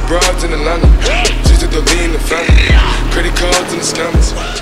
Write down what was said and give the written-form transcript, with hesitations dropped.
broads in Atlanta. Just to throw me in the family. Credit cards and the scammers.